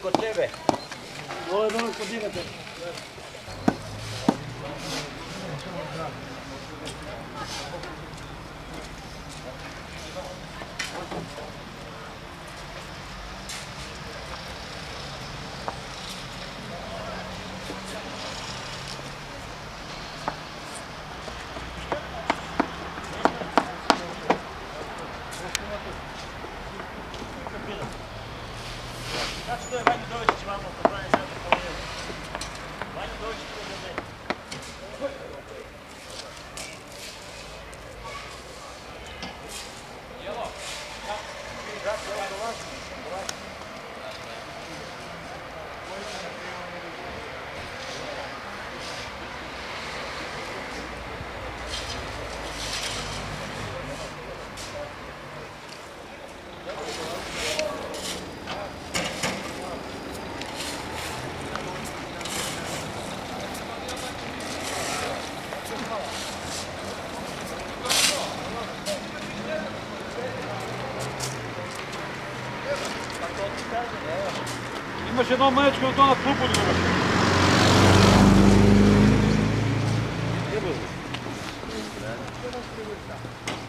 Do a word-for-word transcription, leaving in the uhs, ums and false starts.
kod tebe. Ovo je dole kod njega tebe. Znači to je Vanju Dovičić vamo pozdravljanje sada po lijevo. Vanju Dovičić to je za Jelo? Zato, evo dolazi. Dolazi. Imaš jedno mačko na to na klupu ljubaš. Jebo.